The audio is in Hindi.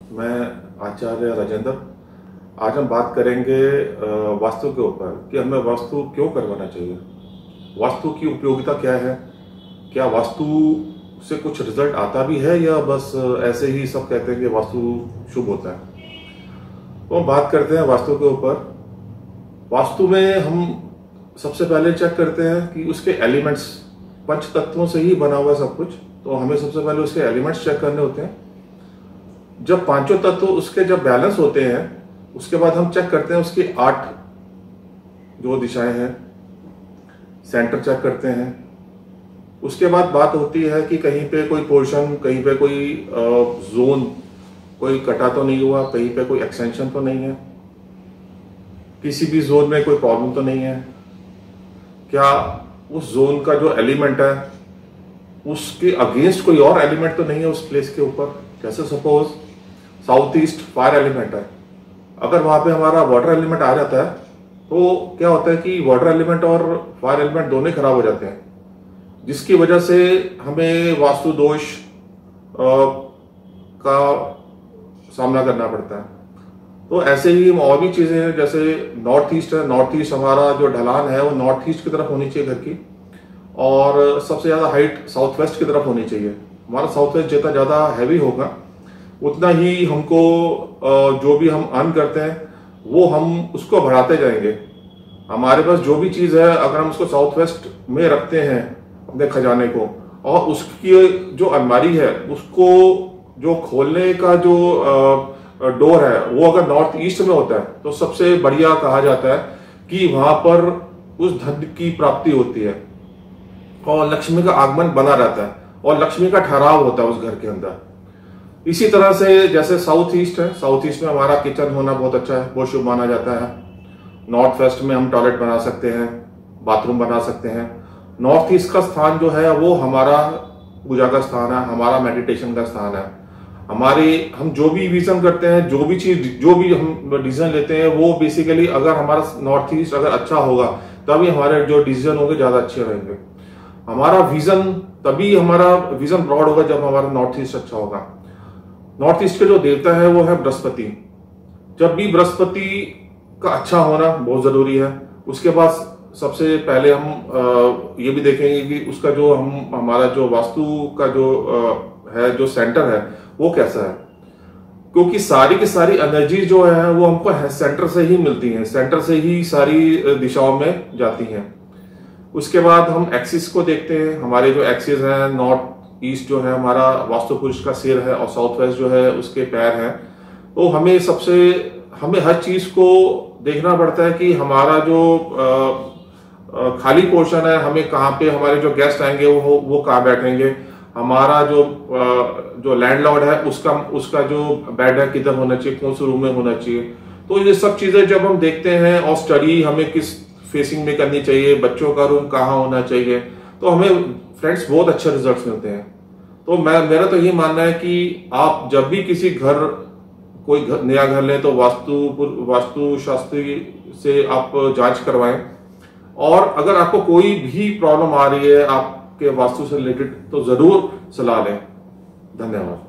मैं आचार्य राजेंद्र। आज हम बात करेंगे वास्तु के ऊपर कि हमें वास्तु क्यों करवाना चाहिए, वास्तु की उपयोगिता क्या है, क्या वास्तु से कुछ रिजल्ट आता भी है या बस ऐसे ही सब कहते हैं कि वास्तु शुभ होता है। तो हम बात करते हैं वास्तु के ऊपर। वास्तु में हम सबसे पहले चेक करते हैं कि उसके एलिमेंट्स, पंच तत्वों से ही बना हुआ है सब कुछ, तो हमें सबसे पहले उसके एलिमेंट्स चेक करने होते हैं। जब पांचों तत्व उसके जब बैलेंस होते हैं, उसके बाद हम चेक करते हैं उसकी 8 जो दिशाएं हैं, सेंटर चेक करते हैं। उसके बाद बात होती है कि कहीं पे कोई पोर्शन, कहीं पे कोई जोन कोई कटा तो नहीं हुआ, कहीं पे कोई एक्सटेंशन तो नहीं है, किसी भी जोन में कोई प्रॉब्लम तो नहीं है, क्या उस जोन का जो एलिमेंट है उसके अगेंस्ट कोई और एलिमेंट तो नहीं है उस प्लेस के ऊपर। जैसे suppose south east fire element है, अगर वहां पे हमारा वाटर एलिमेंट आ जाता है तो क्या होता है कि वाटर एलिमेंट और फायर एलिमेंट दोनों खराब हो जाते हैं, जिसकी वजह से हमें वास्तु दोष का सामना करना पड़ता है। तो ऐसे ही और भी चीजें हैं, जैसे नॉर्थ ईस्ट है, नॉर्थ ईस्ट हमारा जो ढलान है वो नॉर्थ ईस्ट की तरफ होनी चाहिए घर की, और सबसे ज्यादा हाइट साउथ वेस्ट की तरफ होनी चाहिए। हमारा साउथ वेस्ट जितना ज्यादा हैवी होगा उतना ही हमको जो भी हम अर्न करते हैं वो हम उसको बढ़ाते जाएंगे। हमारे पास जो भी चीज है अगर हम उसको साउथ वेस्ट में रखते हैं अपने खजाने को, और उसकी जो अलमारी है उसको जो खोलने का जो डोर है वो अगर नॉर्थ ईस्ट में होता है तो सबसे बढ़िया कहा जाता है कि वहां पर उस धन की प्राप्ति होती है और लक्ष्मी का आगमन बना रहता है और लक्ष्मी का ठहराव होता है उस घर के अंदर। इसी तरह से जैसे साउथ ईस्ट है, साउथ ईस्ट में हमारा किचन होना बहुत अच्छा है, बहुत शुभ माना जाता है। नॉर्थ वेस्ट में हम टॉयलेट बना सकते हैं, बाथरूम बना सकते हैं। नॉर्थ ईस्ट का स्थान जो है वो हमारा पूजा का स्थान है, हमारा मेडिटेशन का स्थान है। हम जो भी विजन करते हैं, जो भी चीज, जो भी हम डिसीजन लेते हैं वो बेसिकली अगर हमारा नॉर्थ ईस्ट अगर अच्छा होगा तभी हमारे जो डिसीजन होंगे ज्यादा अच्छे रहेंगे। हमारा विजन ब्रॉड होगा जब हमारा नॉर्थ ईस्ट अच्छा होगा। नॉर्थ ईस्ट के जो देवता है वो है बृहस्पति। जब भी बृहस्पति का अच्छा होना बहुत जरूरी है। उसके बाद सबसे पहले हम ये भी देखेंगे कि उसका जो हमारा जो वास्तु का जो है, जो सेंटर है वो कैसा है, क्योंकि सारी की सारी एनर्जी जो है वो हमको सेंटर से ही मिलती है, सेंटर से ही सारी दिशाओं में जाती हैं। उसके बाद हम एक्सिस को देखते हैं। हमारे जो एक्सिस है, नॉर्थ ईस्ट जो है हमारा वास्तु पुरुष का सिर है और साउथ वेस्ट जो है उसके पैर हैं। तो हमें हर चीज को देखना पड़ता है कि हमारा जो खाली पोर्शन है, हमें कहाँ पे हमारे जो गेस्ट आएंगे वो कहाँ बैठेंगे, हमारा जो लैंडलॉर्ड है उसका जो बेड है किधर होना चाहिए, कौन से रूम में होना चाहिए। तो ये सब चीजें जब हम देखते हैं, और स्टडी हमें किस फेसिंग में करनी चाहिए, बच्चों का रूम कहाँ होना चाहिए, तो हमें फ्रेंड्स बहुत अच्छे रिजल्ट्स मिलते हैं। तो मेरा तो यही मानना है कि आप जब भी किसी कोई नया घर लें तो वास्तु शास्त्री से आप जांच करवाएं, और अगर आपको कोई भी प्रॉब्लम आ रही है आपके वास्तु से रिलेटेड तो जरूर सलाह लें। धन्यवाद।